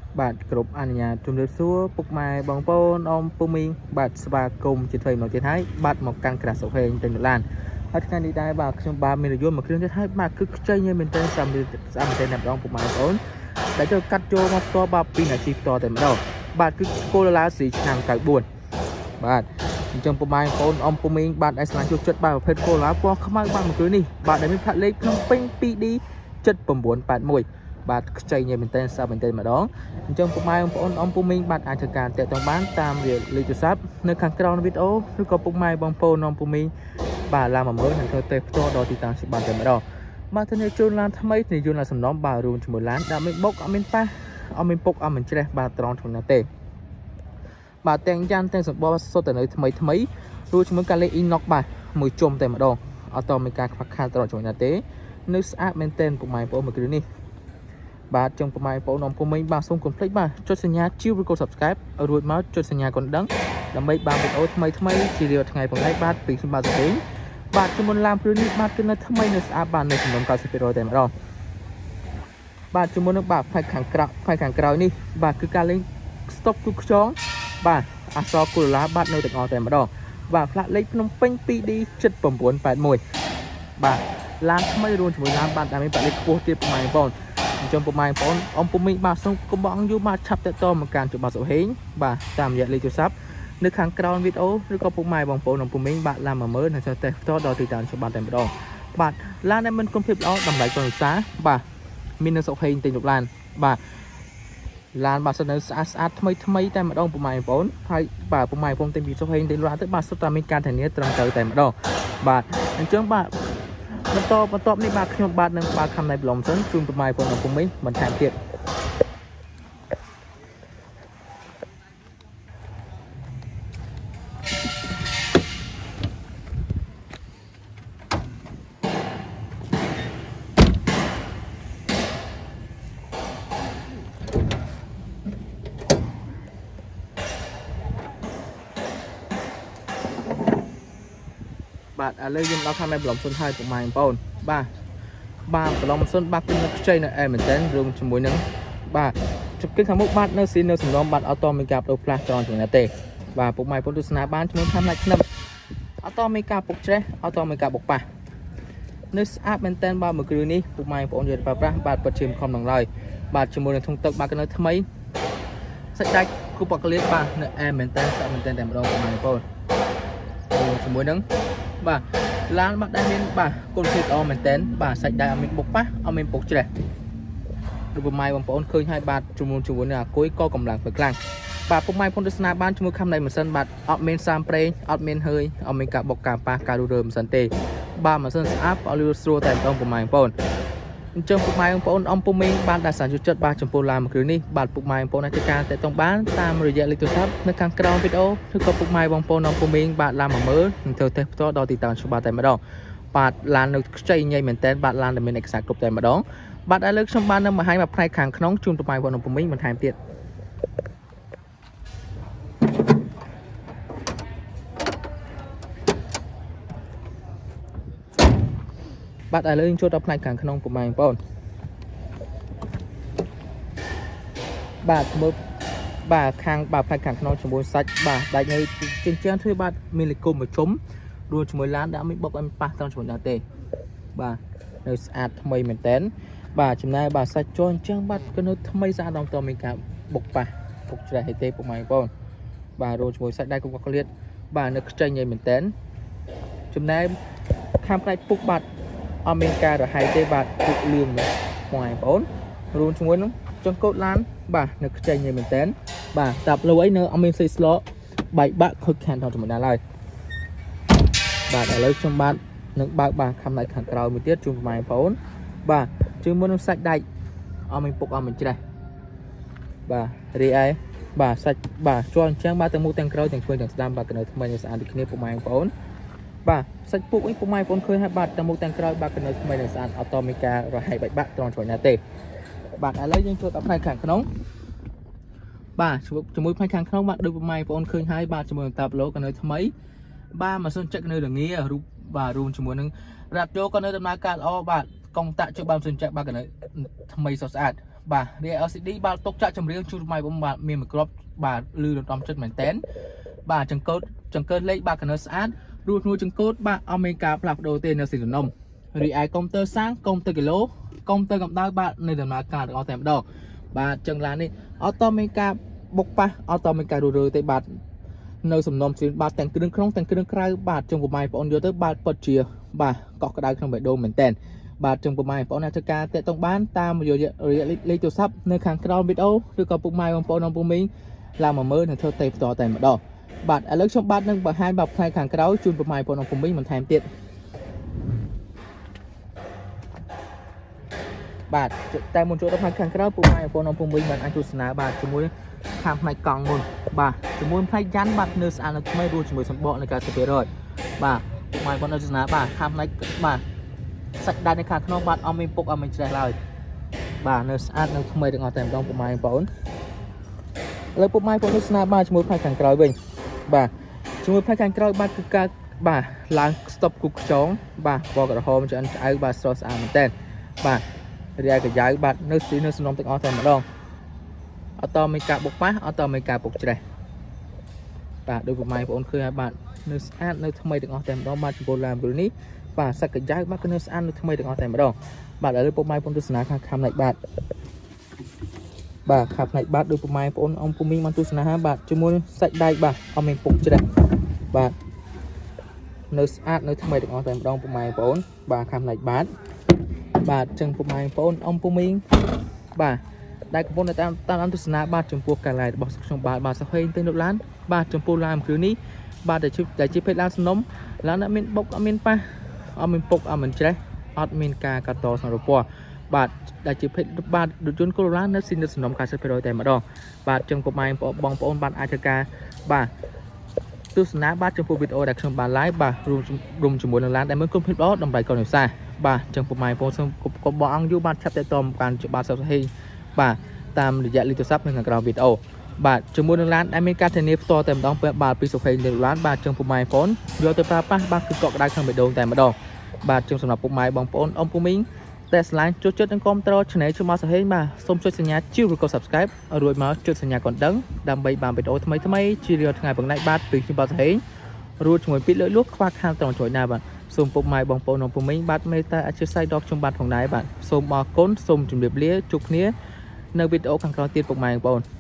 បាទគ្រប់អនុញ្ញាតជំរាបសួរពុកម៉ែបងប្អូនអ៊ំពូមីងបាទស្វាគមន៍ជាថ្មីមកទៀតហើយបាទមកកាន់ក្រាស់សុខហេងទៅឡានហើយថ្ងៃនេះដែរបាទខ្ញុំបាទមានរយន្តមួយគ្រឿងទៀតហើយបាទគឺខ្ចីញ៉ៃមែនតើស្អាតមែនតើម្ដងពុកម៉ែបងប្អូនដែលចូលកាត់ចូលមកផ្ទាល់បាទពីនាទីផ្ទាល់តែម្ដងបាទគឺគោលឡាស៊ីឆ្នាំ94បាទអញ្ចឹងពុកម៉ែបងប្អូនអ៊ំពូមីងបាទឲ្យស្លាញ់ជួយចិត្តបាទប្រភេទគោលឡាពណ៌ខ្មៅបាទមួយគ្រឿងនេះបាទដែលមានផ្លាកលេខភ្នំពេញ 2D 7981បាទខ្ចីញ៉ៃមែនតើស្អាតមែនតើម្ដងអញ្ចឹងពុកម៉ែបងប្អូនអ៊ំពូមីងបាទអាចធ្វើការតាក់ទងបានតាមលេខទូរស័ព្ទនៅខាងក្រោមវីដេអូឬក៏ពុកម៉ែបងប្អូនអ៊ំពូមីងបាទឡាន10000នឹងធ្វើទេផ្ទាល់ដល់ទីតាំងច្បាស់តែម្ដងបាទធានាជូនឡានថ្មីធានាជូនឡានសំណុំបាទរួមជាមួយឡានដាក់មានបុកអត់មានប៉ះអត់មានពុកអត់មានច្រេះបាទត្រង់ក្នុងណាទេបាទទាំងយ៉ាងទាំងសម្បល់សុទ្ធតែនៅថ្មីរួចជាមួយកាលេ inox បាទមួយជុំតែម្ដងអត់តមានការខ្វះខាតត្រង់ជាមួយណាទេនៅស្អាតមែនទែនពុកម៉ែបងប្អូនមួយគ្រឿងនេះបាទចឹងពុកម៉ែបងប្អូនអ៊ំពូមីងបាទសូមកុំភ្លេចបាទចុចសញ្ញាជីវឬក៏ subscribe រួចមកចុចសញ្ញាកណ្ដឹងដើម្បីបានវីដេអូថ្មីជារៀងរាល់ថ្ងៃផងដែរបាទពីខ្ញុំបាទសុខេងបាទជំនុនឡានព្រឺនេះបាទគឺនៅថ្មីនៅស្អាតបាទនៅចំនួន 90% តែម្ដងបាទជំនុននឹងបាទផ្នែកខាងក្រោយនេះបាទគឺការលេង stop គឺខ្យងបាទអក្សរគូឡាបាទនៅទាំងអស់តែម្ដងបាទផ្លាកលេខភ្នំពេញ 2D 7981បាទឡានថ្មីរួមជាមួយឡានបាទដែលមានផ្លាកលេខខ្ពស់ទៀតពុកម៉ែបងប្អូនអញ្ចឹងពុកម៉ែបងប្អូនអ៊ំពូមីងបាទសូមកុំបងយូរបាទឆាប់តាក់ទងមកកាន់ច្បាប់សុហេងបាទតាមរយៈលេខទូរស័ព្ទនៅខាងក្រោមវីដេអូឬក៏ពុកម៉ែបងប្អូនអ៊ំពូមីងបាទឡាន10000នឹងទៅផ្ទាល់ដល់ទីតាំងច្បាប់តែម្ដងបាទឡានដែលមានគុណភាពល្អតម្លៃចុងវិសាបាទមាននៅសុហេងទិញរូបឡានបាទឡានបាទសិននៅស្អាតថ្មីតែម្ដងពុកម៉ែបងប្អូនហើយបាទពុកម៉ែបងប្អូនទិញពីសុហេងទិញឡានទៅបាទសុទ្ធតែមានការធានាត្រឹមត្រូវតែម្ដងបាទអញ្ចឹងបាទបន្ទាប់នេះបាទខ្ញុំបាទនឹងបើកខាំណៃប្លុំសិនជូនពុកម៉ែបងប្អូនពុកមីងបន្ថែមទៀតបាទឥឡូវយើងដល់ខាងណៃប្លុំសិនហើយពុកម៉ែបងប្អូនបាទប្លុំសិនបាទគឺខ្ចីនៅអែមែនតើរួមជាមួយនឹងបាទជប់គិតខាងមុខបាទនៅស៊ីនៅសំណុំបាទអត់តមានការប្ដូរផ្លាស់ត្រង់ជាណាទេបាទពុកម៉ែបងប្អូនទស្សនាបានជាមួយខាងណៃខ្នឹបអត់តមានការពុកច្រេះអត់តមានការបុកប៉ះនៅស្អាតមែនតើបាទមួយគ្រឿងនេះពុកម៉ែបងប្អូនយកទៅប្រើប្រាស់បាទពិតជាមិនខំនឹងឡើយបាទជាមួយនឹងធុងទឹកបាទក៏នៅថ្មីសាច់ដាច់គូបកលៀតបាទនៅអែមែនតើស្អាតមែនតើតែម្ដងពុកម៉ែបងប្អូនជាមួយនឹងបាទឡានបាទដែលមានបាទគុណភាពល្អមែនតើបាទសាច់ដៃអត់មានបុកប៉ះអត់មានពុកច្រេះដូចពុកម៉ែបងប្អូនឃើញហើយបាទជាមួយនឹងអាគុយក៏កម្លាំងខ្លាំងបាទពុកម៉ែបងប្អូនទស្សនាបានជាមួយខាំណៃម៉ាស៊ីនបាទអត់មានសាមប្រេងអត់មានហើយអត់មានការបុកការប៉ះការរੂរើម៉ាស៊ីនទេបាទម៉ាស៊ីនស្អាតអត់លឿនស្រួលតែម្ដងពុកម៉ែបងប្អូនអញ្ចឹងពុកម៉ែបងប្អូនអ៊ំពូមីងបានដាក់សារយុចិត្តបាទចំពោះឡានមួយគ្រឿងនេះបាទពុកម៉ែបងប្អូនអាចការតាក់ទងបានតាមរយៈលេខទូរស័ព្ទនៅខាងក្រោមវីដេអូឬក៏ពុកម៉ែបងប្អូនអ៊ំពូមីងបាទឡាន10000នឹងធ្វើតេស្តផ្ទាល់ដល់ទីតាំងច្បាស់តែម្ដងបាទឡាននៅខ្ចីញ៉ៃមែនតើបាទឡានដែលមានឯកសារគ្រប់តែម្ដងបាទឥឡូវខ្ញុំបាននឹងបង្ហាញមកផ្នែកខាងក្នុងជូនពុកម៉ែបងប្អូនអ៊ំពូមីងបន្ថែមទៀតបាទឥឡូវយើងចូលដល់ផ្នែកខាងក្នុងពុកម៉ែបងប្អូនបាទមើលបាទខាងបាទផ្នែកខាងក្នុងជាមួយសាច់បាទដាច់នៅចិញ្ចើមធ្វើបាទមានលេខគុំមួយជុំរួមជាមួយឡានដែលមានបុកឲ្យប៉ះត្រង់ជាមួយណាទេបាទនៅស្អាតថ្មីមែនតើបាទចំណាយបាទសាច់ជន់អញ្ចឹងបាទក៏នៅថ្មីស្អាតដល់តមានការបុកប៉ះពុកច្រេះទេពុកម៉ែបងប្អូនបាទរួមជាមួយសាច់ដៃគុំកក្លៀតបាទនៅខ្ចីញ៉ៃមែនតើចំណាយខាងផ្នែកពុកបាទអត់មានការរហ័យទេបាទពុកលឿងនេះបងប្អូនរួមជាមួយនឹងចង្កូតឡានបាទនៅខ្ចីញ៉ៃមែនតើបាទតាប់លុយនៅអត់មានសេស្លបែកបាក់ខូចខានដល់ចំណុចណាឡើយបាទឥឡូវខ្ញុំបាទនឹងបើកបាទខាំណៃខាងក្រោយមួយទៀតជូនបងប្អូនបាទជាមួយនឹងសាច់ដាច់អត់មានពុកអត់មានច្រេះបាទរីឯបាទសាច់បាទជាប់អញ្ចឹងបាទទាំងមុខទាំងក្រោយទាំងឆ្វេងទាំងស្ដាំបាទក៏នៅថ្មីនៅស្អាតដូចគ្នាពុកម៉ែបងប្អូនបាទសាច់ពុកនេះពុកម៉ែបងប្អូនឃើញហើយបាទទាំងមុខទាំងក្រោយបាទក៏នៅថ្មីនៅស្អាតអត់តមានការរហ័យបែកបាក់ត្រង់ចំណុចណាទេបាទឥឡូវយើងចូលដល់ផ្នែកខាងក្នុងបាទជាមួយផ្នែកខាងក្នុងបាទដូចពុកម៉ែបងប្អូនឃើញហើយបាទជាមួយនឹងតាប់ឡូក៏នៅថ្មីបាទម៉ាស៊ីនចឹកនៅល្ងារូបបាទរួមជាមួយនឹងរ៉ាឌីយ៉ូក៏នៅដំណើរការល្អបាទកុងតាក់ជើងបានម៉ាស៊ីនចឹកបាទក៏នៅថ្មីស្អាត bà đi LCD bà tốc chạy trong riêng chụp máy bông bà miền crop bà lưu được trong chất mảnh tén bà chẳng code lấy bà cần sát ruột nuôi chẳng code bà Omega plug đầu tiên là sử dụng nông rồi ai công tơ sáng công tơ kilo công tơ cầm đau bà nên là cả được tem đầu bà chẳng là đi Omega bốc pa Omega rồi tới bà nơi sầm nôm xuyên bà tèn cứ không tèn cứ khai bà trong bộ máy bọn vô tới bà bật chia bà có cái đai không phải đồ mảnh tén bà trong bộ máy bọn Nataka tại tông bán ta mà rồi lấy cho sắp nơi kháng cao video rồi có bộ máy bọn ông mình làm mà mới là theo tay tỏ tay mà đỏ bạn ở lớp trong bát nâng bà hai bọc hai kháng cao chun bộ máy bọn ông mình thèm tiện bạn tại một chỗ đó hai kháng cao bộ máy bọn ông mình bạn anh chú sná bà chúng muốn tham này còn một bà chúng muốn thay dán bát nơi ăn là mấy đua chúng mới xong bọn này cả sẽ rồi bà bộ máy bọn ông sná bà tham này bà sạch đaiใน ខាង ក្នុង បាទ អត់ មាន ពុក អត់ មាន ច្រេះ ឡើយ បាទ នៅ ស្អាត នៅ ថ្មី ទាំង អស់ តែ ម្ដង ពុក ម៉ែ បងប្អូន ឥឡូវ ពុក ម៉ែ បងប្អូន ស្នាបាទ ជាមួយ ផ្នែក ខាង ក្រោយ វិញ បាទ ជាមួយ ផ្នែក ខាង ក្រោយ បាទ គឺ ការ បាទ ឡើង stop គូខ្យង បាទ ពណ៌ ក្រហម ឆ្អិន ឆ្អៅ បាទ ស្រស់ ស្អាត មែនតើ បាទ រាយ កាយ៉ៅ បាទ នៅ ស្ទី នៅ សំណុំ ទាំង អស់ តែ ម្ដង អត់ ត មាន ការ បុក ប៉ះ អត់ ត មាន ការ ពុក ច្រេះ បាទ ដូច ពុក ម៉ែ បងប្អូន ឃើញ ហើយ បាទ នៅ ស្អាត នៅ ថ្មី ទាំង អស់ តែ ម្ដង បាទ ចំពោះ ឡាន ព្រឹក នេះ បាទសាច់កាយ៉ៅបាទគឺនៅស្អាតនៅថ្មីទាំងអស់តែម្ដងបាទឥឡូវពុកម៉ែបងប្អូនទស្សនាខាងផ្នែកបាទខាងផ្នែកបាទដូចពុកម៉ែបងប្អូនអង្គពុំមីងបានទស្សនាហើយបាទជាមួយសាច់ដែកបាទអត់មានពុកច្រេះបាទនៅស្អាតនៅថ្មីទាំងអស់តែម្ដងពុកម៉ែបងប្អូនបាទខាងផ្នែកបាទចឹងពុកម៉ែបងប្អូនអង្គពុំមីងបាទដែលកំពុងតែតាមទស្សនាបាទចំពោះកាឡាយរបស់ខ្ញុំបាទសុខហេងទៅនៅឡានបាទចំពោះឡានគ្រឿងនេះបាទដែលជាភេទឡានសំណុំឡានអត់មានបុកអត់មានប៉ះអត់មានពុកអត់មានច្រេះអត់មានការកាត់តសំរុពណ៌បាទដែលជាភេទបាទរថយន្តកូឡូឡានៅស៊ីនសំណុំ90%តែម្ដងបាទចឹងពុកម៉ែបងប្អូនបាទអាចធ្វើការបាទទស្សនាបាទចំពោះវីដេអូដែលខ្ញុំបាន live បាទរួមជាមួយនឹងឡានដែលមានគុណភាពល្អដើម្បីកូននេសាទបាទចឹងពុកម៉ែបងប្អូនសូមកុំបងអង្គយូរបាទឆាប់តែតបានបាទសុខហេងបាទតាមរយៈលេខទូរស័ព្ទនៅខាងក្រោមវីដេអូបាទជាមួយនឹងឡានដែលមានការធានាផ្ទាល់តែម្ដងបាទពីសុខហេងនៅឡានបាទចឹងពុកម៉ែបងប្អូនយកទៅប្រើប្រាស់បាទគឺកក់ក្ដៅក្នុងបេះដូងតែម្ដងបាទចឹងសម្រាប់ពុកម៉ែបងប្អូនអ៊ំពូមីងតែឆ្លាញ់ចូលចិត្តនិងគាំទ្រ Channel ជួយមកសុខហេងបាទសូមចុចសញ្ញាជីវឬក៏ Subscribe រួចមកចុចសញ្ញាកណ្ដឹងដើម្បីបានវីដេអូថ្មីជារៀងរាល់ថ្ងៃប៉ុណ្ណេះបាទពីខ្ញុំបាទសុខហេងរួចជាមួយពីលើលួសខ្វះខាតត្រង់ជួយណាបាទសូមពុកម៉ែបងប្អូនអ៊ំពូមីងបាទមេត្តាអធិស្ឋានដល់ខ្ញុំបាទផងដែរបាទសូមអរគុណសូមជម្រាបលាជួបគ្នានៅវីដេអូខាងក្រោយទៀតពុកម៉ែបងប្អូន